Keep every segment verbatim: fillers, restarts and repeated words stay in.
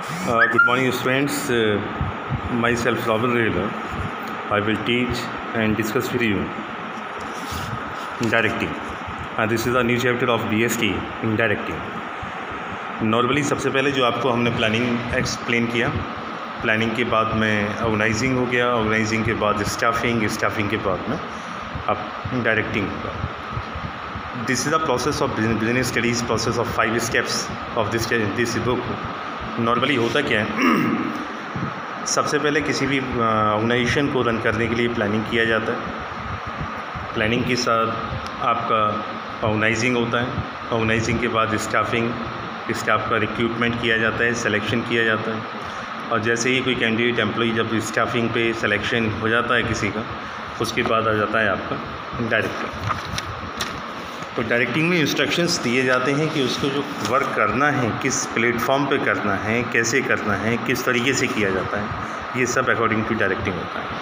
Uh, good morning, students. Uh, myself, Robin Rayler. I will teach and discuss with you directing. Uh, this is a new chapter of B S T in directing. Normally सबसे पहले जो आपको हमने planning explain किया, planning के बाद में organising हो गया, ऑर्गेनाइजिंग के बाद स्टाफिंग, स्टाफिंग के बाद में अब डायरेक्टिंग होगा. This is the process of business studies, process of five steps of this this book. Normally होता क्या है, सबसे पहले किसी भी ऑर्गेनाइजेशन को रन करने के लिए प्लानिंग किया जाता है. प्लानिंग के साथ आपका ऑर्गेनाइजिंग होता है. ऑर्गेनाइजिंग के बाद स्टाफिंग, स्टाफ का रिक्रूटमेंट किया जाता है, सिलेक्शन किया जाता है. और जैसे ही कोई कैंडिडेट एम्प्लॉय जब स्टाफिंग पे सिलेक्शन हो जाता है किसी का, उसके बाद आ जाता है आपका डायरेक्टर. तो डायरेक्टिंग में इंस्ट्रक्शंस दिए जाते हैं कि उसको जो वर्क करना है, किस प्लेटफॉर्म पे करना है, कैसे करना है, किस तरीके से किया जाता है, ये सब अकॉर्डिंग टू डायरेक्टिंग होता है.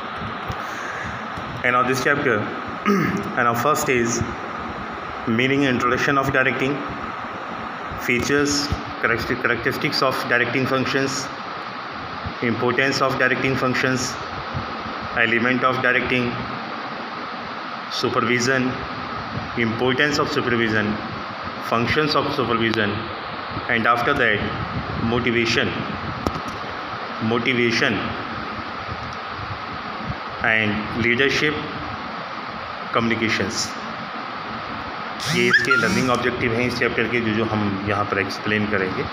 End of this chapter end of first is meaning introduction of directing, features, characteristics of directing functions, importance of directing functions, element of directing, supervision, importance of supervision, functions of supervision, and after that motivation motivation and leadership communications. ये इसके learning objective हैं इस chapter के, जो जो हम यहाँ पर एक्सप्लेन करेंगे.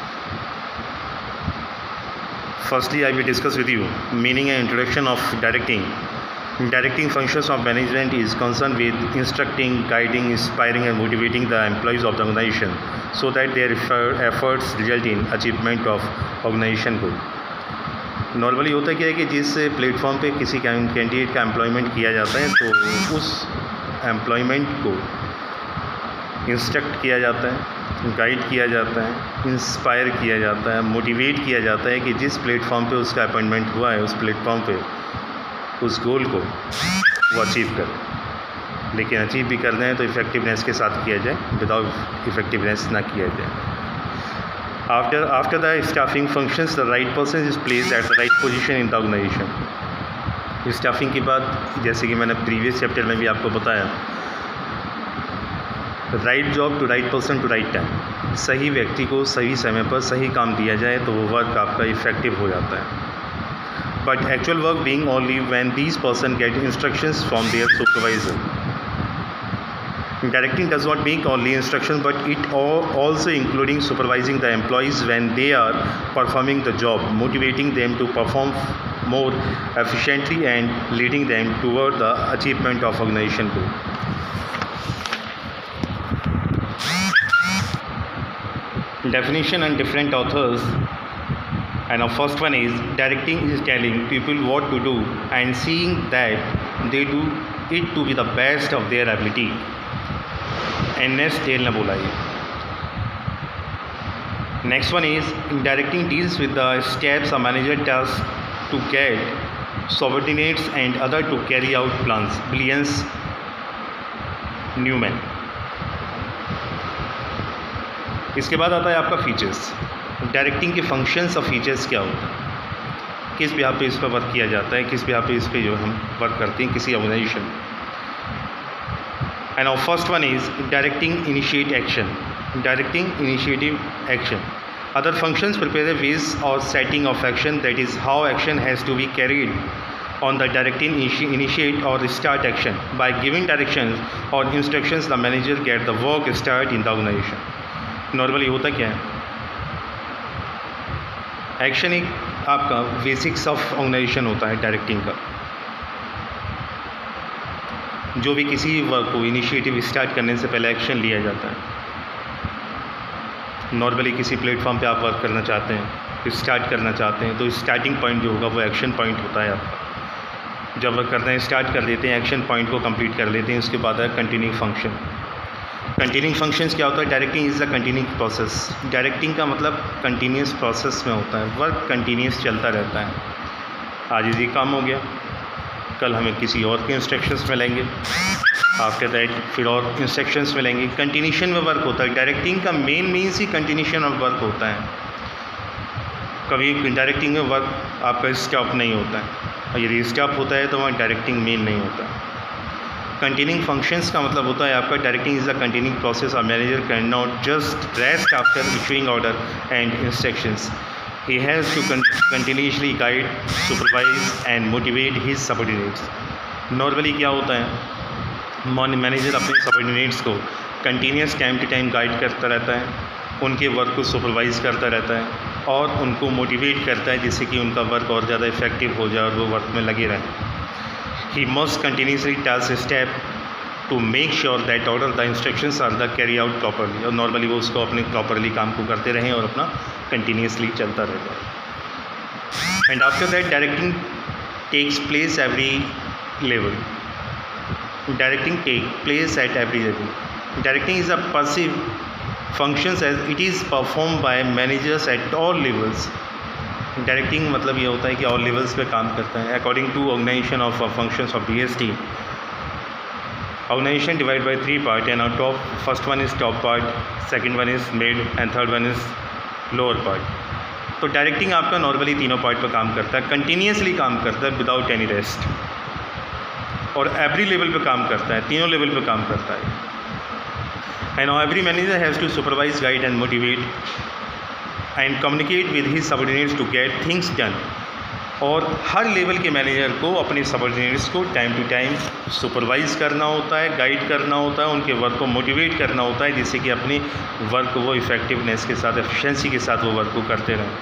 Firstly I will discuss with you meaning and introduction of directing. Directing functions of management is concerned with instructing, guiding, inspiring and motivating the employees of the organization so that their efforts result in achievement of organization goal. Normally होता क्या है कि जिस platform पे किसी candidate का employment किया जाता है, तो उस एम्प्लॉयमेंट को इंस्ट्रक्ट किया जाता है, गाइड किया जाता है, इंस्पायर किया जाता है, मोटिवेट किया जाता है कि जिस प्लेटफॉर्म पे उसका अपॉइंटमेंट हुआ है, उस प्लेटफॉर्म पे उस गोल को वो अचीव करें. लेकिन अचीव भी करना है तो इफ़ेक्टिवनेस के साथ किया जाए, विदाउट इफ़ेक्टिवनेस ना किया जाए. After after the staffing functions the right person is placed at the right position in the organisation. Staffing के बाद, जैसे कि मैंने प्रीवियस चैप्टर में भी आपको बताया, right job to right person to right time. सही व्यक्ति को सही समय पर सही काम दिया जाए तो वो वर्क आपका इफ़ेक्टिव हो जाता है. But actual work being only when these person get instructions from their supervisor. Directing does not make only instructions, but it also including supervising the employees when they are performing the job, motivating them to perform more efficiently and leading them toward the achievement of organization goal. Definition and different authors. And our first one is directing is telling people what to do and seeing that they do it to be the best of their ability. N S Dale ने बोला ये. Next one is directing deals with the steps a manager does to get subordinates and other to carry out plans. Williams Newman. इसके बाद आता है आपका features. Directing के functions और फीचर्स क्या होता है, किस बिहाफ पे इस पर वर्क किया जाता है, किस बिहाफ पे इस पे जो हम वर्क करते हैं किसी ऑर्गेनाइजेशन में. And our first one is directing initiate action. Directing initiative action. Other functions prepare the ways और setting of action, that is how action has to be carried on the directing initiate or start action. By giving directions or instructions the manager get the work start in the organization. Normally होता क्या है, action एक आपका basics of organisation होता है directing का. जो भी किसी वर्क को इनिशिएटिव स्टार्ट करने से पहले एक्शन लिया जाता है. नॉर्मली किसी प्लेटफॉर्म पे आप वर्क करना चाहते हैं, स्टार्ट करना चाहते हैं, तो स्टार्टिंग पॉइंट जो होगा वो एक्शन पॉइंट होता है आपका. जब वर्क करना है स्टार्ट कर लेते हैं, एक्शन पॉइंट को कंप्लीट कर लेते हैं, उसके बाद है कंटिन्यूइंग फंक्शन. कंटिन्यूइंग फंक्शंस क्या होता है, directing is the continuing process. Directing का मतलब कंटिन्यूस प्रोसेस में होता है, वर्क कंटिन्यूस चलता रहता है. आज ये काम हो गया, कल हमें किसी और के इंस्ट्रक्शंस मिलेंगे, आफ्टर दैट फिर और इंस्ट्रक्शंस मिलेंगे. कंटिन्यूशन में वर्क होता है. डायरेक्टिंग का मेन मीन्स ही कंटिन्यूशन ऑफ वर्क होता है. कभी डायरेक्टिंग में वर्क आपका स्टॉप नहीं होता है, और यदि स्टॉप होता है तो वहाँ डायरेक्टिंग मेन नहीं होता। कंटिन्यूइंग फंक्शंस का मतलब होता है आपका directing is the continuing process. और manager can not just rest after issuing order and instructions, he has to continuously guide, supervise and motivate his subordinates. Normally क्या होता है, मैनेजर अपने सबऑर्डिनेट्स को continuous time to time guide करता रहता है, उनके वर्क को सुपरवाइज़ करता रहता है और उनको मोटिवेट करता है जिससे कि उनका वर्क और ज़्यादा इफेक्टिव हो जाए और वो वर्क में लगे रहें। He must continuously task a step to make sure that order the instructions are the carry out properly, और नॉर्मली वो उसको अपने प्रॉपरली काम को करते रहें और अपना कंटिन्यूसली चलता रहेगा। And after that directing takes place every level. Directing take place at every level. Directing is a pervasive functions as it is performed by managers at all levels। Directing मतलब ये होता है कि ऑल लेवल्स पे काम करता है। According to organisation of functions of DST, organisation divide by three part and out of first one is top part, second one is mid and third one is lower part. तो directing आपका normally तीनों part पर काम करता है, continuously काम करता है विदाउट एनी रेस्ट, और एवरी लेवल पे काम करता है, तीनों लेवल पे काम करता है। And now every manager has to supervise, guide and motivate and communicate with his subordinates to get things done। और हर लेवल के मैनेजर को अपने सबऑर्डिनेट्स को टाइम टू टाइम सुपरवाइज़ करना होता है, गाइड करना होता है, उनके वर्क को मोटिवेट करना होता है जिससे कि अपने वर्क को वो इफ़ेक्टिवनेस के साथ, एफिशिएंसी के साथ वो वर्क को करते रहें।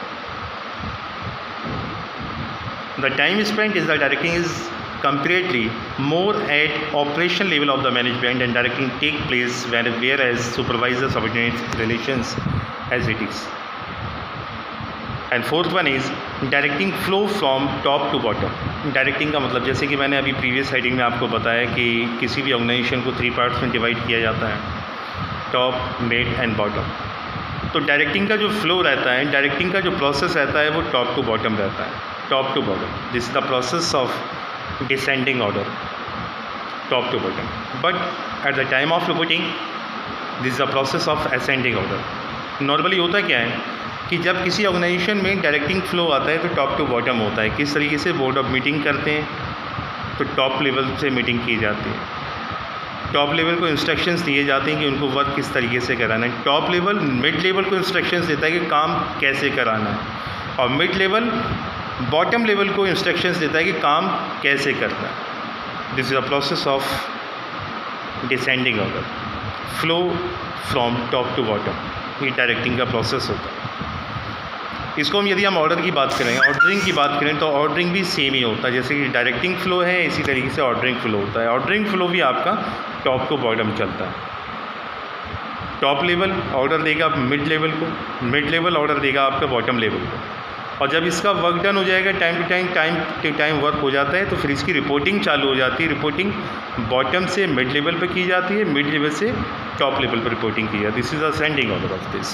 The time spent is the directing is comparatively more at operation level of the management, and directing take place where whereas supervisor subordinate relations as it is। and fourth one is directing flow from top to bottom। Directing का मतलब जैसे कि मैंने अभी previous heading में आपको बताया कि किसी भी ऑर्गेनाइजेशन को थ्री पार्ट्स में डिवाइड किया जाता है, टॉप, मिड एंड बॉटम। तो डायरेक्टिंग का जो फ्लो रहता है, डायरेक्टिंग का जो प्रोसेस रहता है वो टॉप टू बॉटम रहता है, top to bottom. This is the process of descending order, top to bottom, but at the time of reporting this is the process of ascending order। Normally होता क्या है कि जब किसी ऑर्गेनाइजेशन में directing flow आता है तो टॉप टू बॉटम होता है। किस तरीके से बोर्ड ऑफ मीटिंग करते हैं तो टॉप लेवल से मीटिंग की जाती है, टॉप लेवल को इंस्ट्रक्शंस दिए जाते हैं कि उनको वर्क किस तरीके से कराना है। टॉप लेवल मिड लेवल को इंस्ट्रक्शंस देता है कि काम कैसे कराना है, और मिड लेवल बॉटम लेवल को इंस्ट्रक्शंस देता है कि काम कैसे करना है। This is a process of descending order, flow from top to bottom, ये डायरेक्टिंग का प्रोसेस होता है। इसको हम यदि हम ऑर्डर की बात करें, ऑर्डरिंग की बात करें तो ऑर्डरिंग भी सेम ही होता है। जैसे कि डायरेक्टिंग फ्लो है, इसी तरीके से ऑर्डरिंग फ्लो होता है। ऑर्डरिंग फ्लो भी आपका टॉप टू बॉटम चलता है। टॉप लेवल ऑर्डर देगा मिड लेवल को, मिड लेवल ऑर्डर देगा आपका बॉटम लेवल को, और जब इसका वर्क डन हो जाएगा, time to time time to time work हो जाता है, तो फिर इसकी रिपोर्टिंग चालू हो जाती है। रिपोर्टिंग बॉटम से मिड लेवल पर की जाती है, मिड लेवल से टॉप लेवल पर रिपोर्टिंग की जाती है। This is ascending order of this.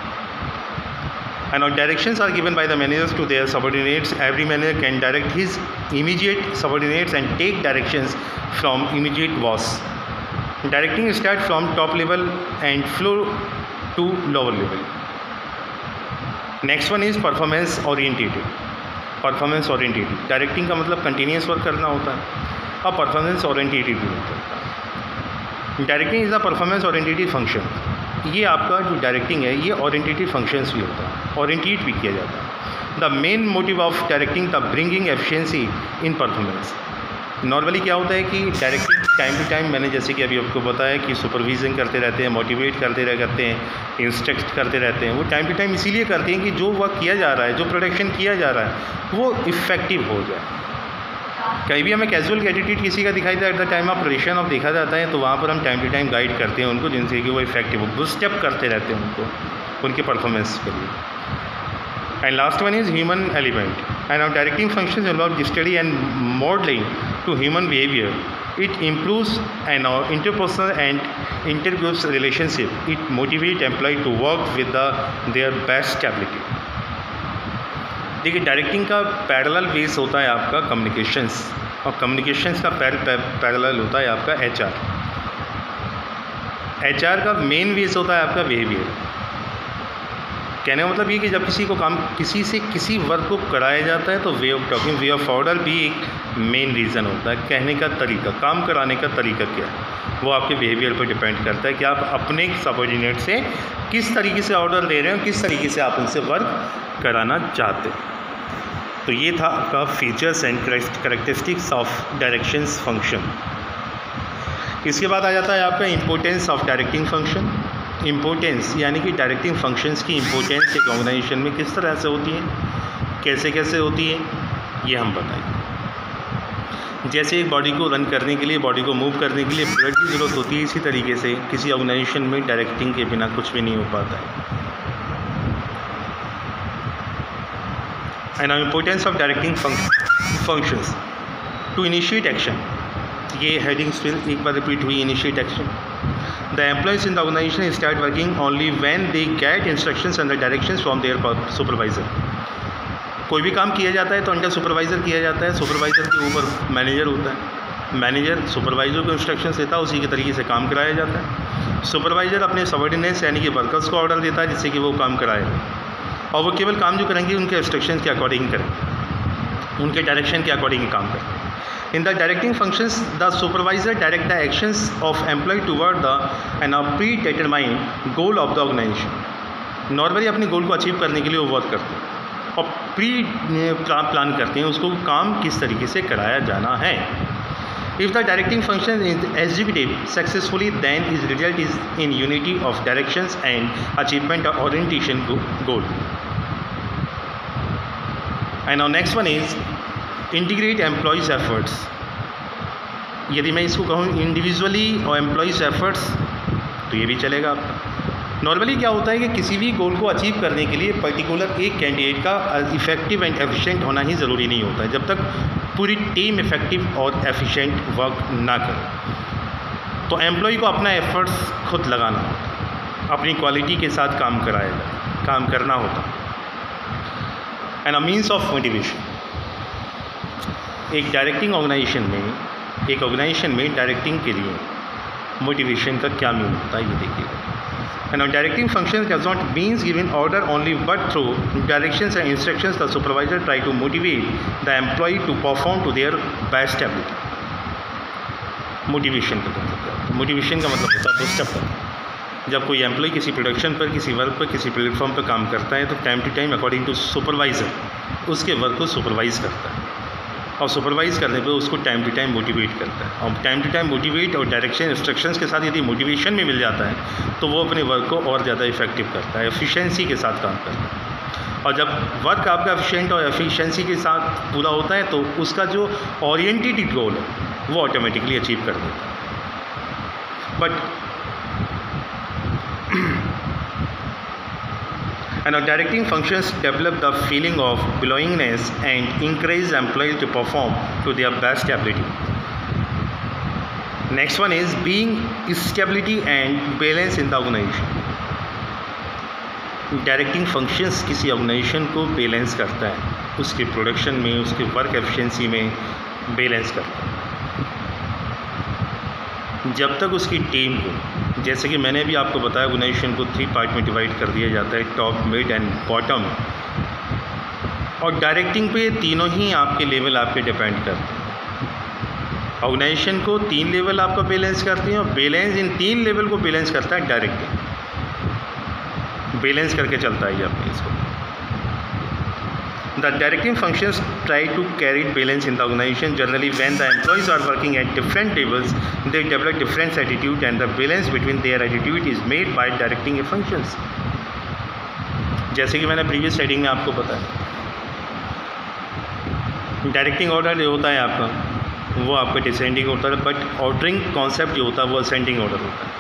And directions are given by the managers to their subordinates. Every manager can direct his immediate subordinates and take directions from immediate boss. Directing start from top level and flow to lower level. Next one is performance orientated. Performance orientated directing का मतलब continuous work करना होता है, और performance orientated भी होता है। Directing is a performance orientated function. ये आपका जो डायरेक्टिंग है ये ओरिएंटेटेड फंक्शंस भी होता है, ओरिएंटेट भी किया जाता है। The main motive of directing the bringing efficiency in performance. Normally क्या होता है कि डायरेक्टिंग टाइम टू टाइम, मैंने जैसे कि अभी आपको बताया कि सुपरविजन करते रहते हैं, मोटिवेट करते रह करते हैं, इंस्ट्रक्ट करते रहते हैं। वो टाइम टू टाइम इसीलिए करते हैं कि जो वर्क किया जा रहा है, जो प्रोडक्शन किया जा रहा है वो इफ़ेक्टिव हो जाए। कहीं भी हमें कैजुअल एटीट्यूड किसी का दिखाई दे at the time of production of देखा जाता है, तो वहाँ पर हम टाइम टू टाइम गाइड करते हैं उनको, जिनसे कि वो इफेक्टिव हो, बूस्ट अप करते रहते हैं उनको, उनके परफॉर्मेंस के लिए। And last one is human element. And our directing functions involve study and modeling to human behavior. It improves and our interpersonal and intergroup relationship. It motivates employee to work with the their best ability. देखिए directing का parallel base होता है आपका communications, और communications का parallel होता है आपका एचआर। एचआर का मेन बेस होता है आपका बिहेवियर। कहने का मतलब ये कि जब किसी को काम किसी से किसी वर्क को कराया जाता है तो way of talking, way of order भी एक मेन रीज़न होता है। कहने का तरीका, काम कराने का तरीका क्या है, वो आपके बिहेवियर पर डिपेंड करता है कि आप अपने सबऑर्डिनेट से किस तरीके से ऑर्डर ले रहे हो, किस तरीके से आप उनसे वर्क कराना चाहते हैं। तो ये था आपका features and characteristics of directions function. इसके बाद आ जाता है आपका importance of directing function. Importance यानी कि डायरेक्टिंग फंक्शंस की इम्पोर्टेंस एक ऑर्गेनाइजेशन में किस तरह से होती है, कैसे कैसे होती है, ये हम बताएंगे। जैसे एक बॉडी को रन करने के लिए, बॉडी को मूव करने के लिए ब्लड की ज़रूरत होती है, इसी तरीके से किसी ऑर्गेनाइजेशन में डायरेक्टिंग के बिना कुछ भी नहीं हो पाता है। And importance of directing functions to initiate action, ये हेडिंग स्टिल एक बार रिपीट हुई, initiate action. The employees in the organization start working only when they get instructions and the directions from their supervisor. कोई भी काम किया जाता है तो अंडर सुपरवाइज़र किया जाता है, सुपरवाइज़र के ऊपर मैनेजर होता है, मैनेजर सुपरवाइज़र को इंस्ट्रक्शंस देता है, उसी के तरीके से काम कराया जाता है। सुपरवाइज़र अपने सबऑर्डिनेट्स यानी कि वर्कर्स को ऑर्डर देता है जिससे कि वो काम कराए, और वो केवल काम जो करेंगे उनके इंस्ट्रक्शंस के अकॉर्डिंग करें, उनके डायरेक्शन के अकॉर्डिंग काम करें। In the directing functions, the supervisor direct the actions of employee toward the and a predetermined goal of the organization. Normally अपने गोल को अचीव करने के लिए वो वर्क करते हैं और प्री प्लान करते हैं उसको काम किस तरीके से कराया जाना है। If the directing function is executed successfully, then its result is in unity of directions and achievement of orientation goal. And our next one is integrate employees efforts. यदि मैं इसको कहूँ इंडिविजुअली और एम्प्लॉयज़ एफर्ट्स तो ये भी चलेगा आपका। नॉर्मली क्या होता है कि किसी भी गोल को अचीव करने के लिए पर्टिकुलर एक कैंडिडेट का इफ़ेक्टिव एंड एफिशिएंट होना ही ज़रूरी नहीं होता है, जब तक पूरी टीम इफ़ेक्टिव और एफिशिएंट वर्क ना करे। तो एम्प्लॉय को अपना एफर्ट्स खुद लगाना होता, अपनी क्वालिटी के साथ काम कराया जाए, काम करना होता। And a means of motivation, एक डायरेक्टिंग ऑर्गेनाइजेशन में एक ऑर्गेनाइजेशन में डायरेक्टिंग के लिए मोटिवेशन का क्या मीन होता है ये देखिएगा। And directing function does not means giving order only but through directions and instructions the supervisor try to motivate the employee to perform to their best ability. Motivation का मतलब क्या होता है? मोटिवेशन का मतलब होता है बूस्टअप करना। जब कोई एम्प्लॉय किसी प्रोडक्शन पर, किसी वर्क पर, किसी प्लेटफॉर्म पर काम करता है तो time to time according to supervisor उसके वर्क को सुपरवाइज़ करता है, और सुपरवाइज़ करने पे उसको टाइम टू टाइम मोटिवेट करता है। और टाइम टू टाइम मोटिवेट और डायरेक्शन इंस्ट्रक्शंस के साथ यदि मोटिवेशन में मिल जाता है तो वो अपने वर्क को और ज़्यादा इफेक्टिव करता है, एफिशिएंसी के साथ काम करता है। और जब वर्क आपका एफिशिएंट और एफिशिएंसी के साथ पूरा होता है तो उसका जो ओरिएंटेड गोल है वो ऑटोमेटिकली अचीव कर देता है। But and our directing functions develop the feeling of belongingness and encourage employees to perform to their best ability. Next one is being stability and balance in the organization. Directing functions किसी organization को balance करता है, उसके production में, उसके work efficiency में balance करता है। जब तक उसकी टीम को, जैसे कि मैंने भी आपको बताया, ऑर्गेनाइजेशन को थ्री पार्ट में डिवाइड कर दिया जाता है, टॉप, मिड एंड बॉटम। और डायरेक्टिंग पे तीनों ही आपके लेवल आपके डिपेंड करते हैं। ऑर्गेनाइजेशन को तीन लेवल आपका बैलेंस करते हैं और बैलेंस इन तीन लेवल को बैलेंस करता है डायरेक्टिंग, बैलेंस करके चलता है ये अपने इसको। The directing functions try to carry balance in the organization. Generally, when the employees are working at different levels, they develop different attitude, and the balance between their attitude is made by directing functions. जैसे कि मैंने previous sliding में आपको बताया, directing order जो होता है आपका वो आपका डिसेंडिंग होता है, बट ऑर्डरिंग कॉन्सेप्ट जो होता है वो असेंडिंग ऑर्डर होता है।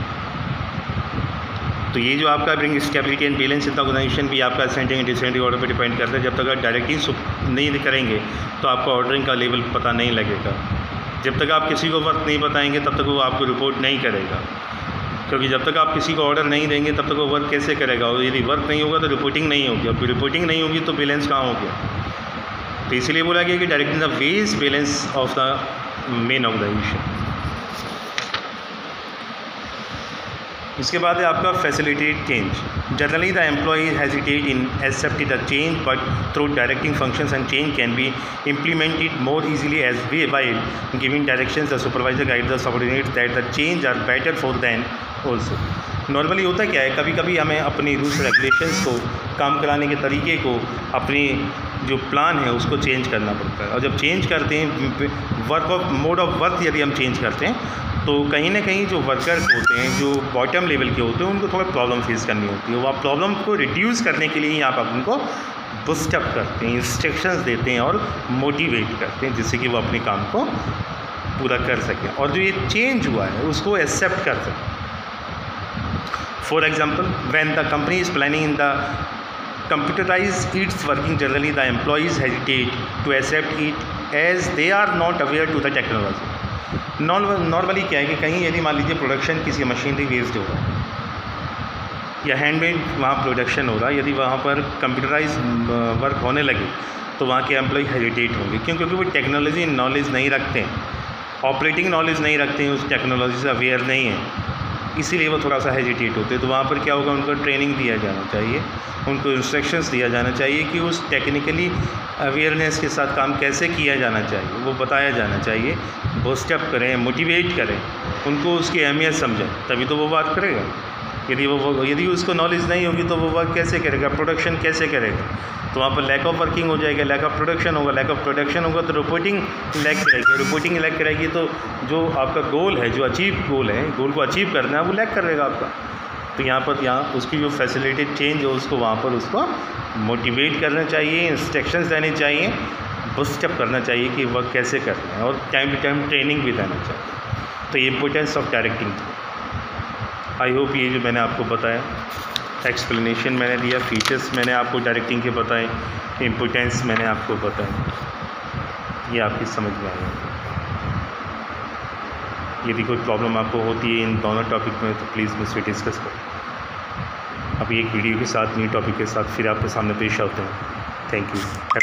तो ये जो आपका bring stability and balance in the organization भी आपका असेंडिंग एंड डिसेंडिंग ऑर्डर पे डिपेंड करता है। जब तक आप डायरेक्टिंग नहीं करेंगे तो आपका ऑर्डरिंग का लेवल पता नहीं लगेगा। जब तक आप किसी को वर्क नहीं बताएंगे तब तक वो आपको रिपोर्ट नहीं करेगा, क्योंकि जब तक आप किसी को ऑर्डर नहीं देंगे तब तक वो वर्क कैसे करेगा। और यदि वर्क नहीं होगा तो रिपोर्टिंग नहीं होगी, अब रिपोर्टिंग नहीं होगी तो बैलेंस कहाँ हो गया। तो इसलिए बोला गया कि directing the ways balance of the main organization. इसके बाद है आपका facilitate change. Generally the employee hesitate in accept the change, but through directing functions and change can be implemented more easily as way while giving directions the supervisor guide the subordinates that the change are better for them also. Normally होता क्या है, कभी कभी हमें अपनी rules regulations को, काम कराने के तरीके को, अपनी जो प्लान है उसको चेंज करना पड़ता है। और जब चेंज करते हैं, work of mode of work यदि हम चेंज करते हैं तो कहीं ना कहीं जो वर्कर होते हैं, जो बॉटम लेवल के होते हैं, उनको थोड़ा प्रॉब्लम फेस करनी होती है। वो आप प्रॉब्लम को रिड्यूस करने के लिए ही आप उनको बूस्टअप करते हैं, इंस्ट्रक्शंस देते हैं और मोटिवेट करते हैं, जिससे कि वो अपने काम को पूरा कर सकें और जो ये चेंज हुआ है उसको एक्सेप्ट कर सकें। For example, when the company is planning in the computerized its working, generally the employees hesitate to accept it as they are not aware to the technology. Normally क्या है कि कहीं यदि मान लीजिए प्रोडक्शन किसी मशीनरी बेस्ड हो रहा है या हैंडमेड वहाँ प्रोडक्शन हो रहा है, यदि वहाँ पर कंप्यूटराइज वर्क होने लगे तो वहाँ के एम्प्लॉय हेजिटेट होंगे। क्यों? क्योंकि वो टेक्नोलॉजी नॉलेज नहीं रखते हैं, ऑपरेटिंग नॉलेज नहीं रखते हैं, उस टेक्नोलॉजी से अवेयर नहीं है, इसीलिए वो थोड़ा सा हेजिटेट होते हैं। तो वहाँ पर क्या होगा, उनको ट्रेनिंग दिया जाना चाहिए, उनको इंस्ट्रक्शंस दिया जाना चाहिए कि उस टेक्निकली अवेयरनेस के साथ काम कैसे किया जाना चाहिए, वो बताया जाना चाहिए। बूस्टअप करें, मोटिवेट करें, उनको उसकी अहमियत समझें, तभी तो वो बात करेगा। यदि वो यदि उसको नॉलेज नहीं होगी तो वो वर्क कैसे करेगा, प्रोडक्शन कैसे करेगा? तो वहाँ पर लैक ऑफ वर्किंग हो जाएगा, लैक ऑफ प्रोडक्शन होगा, लैक ऑफ प्रोडक्शन होगा तो रिपोर्टिंग लैक करेगी, रिपोर्टिंग लैक करेगी तो जो आपका गोल है, जो अचीव गोल है, गोल को अचीव करना है, वो लैक करेगा आपका। तो यहाँ पर यहाँ उसकी जो फैसिलिटेड चेंज है उसको वहाँ पर उसको मोटिवेट करना चाहिए, इंस्ट्रक्शंस देने चाहिए, बूस्टअप करना चाहिए कि वर्क कैसे करना है और टाइम टू टाइम ट्रेनिंग भी देना चाहिए। तो ये importance of directing. I hope ये जो मैंने आपको बताया, एक्सप्लेनेशन मैंने दिया, फीचर्स मैंने आपको डायरेक्टिंग के बताए, इम्पोर्टेंस मैंने आपको बताया, ये आपकी समझ में आएगा। यदि कोई प्रॉब्लम आपको होती है इन दोनों टॉपिक में तो प्लीज़ मुझसे डिस्कस करें। अभी एक वीडियो के साथ, न्यू टॉपिक के साथ फिर आपके सामने पेश होते हैं। Thank you.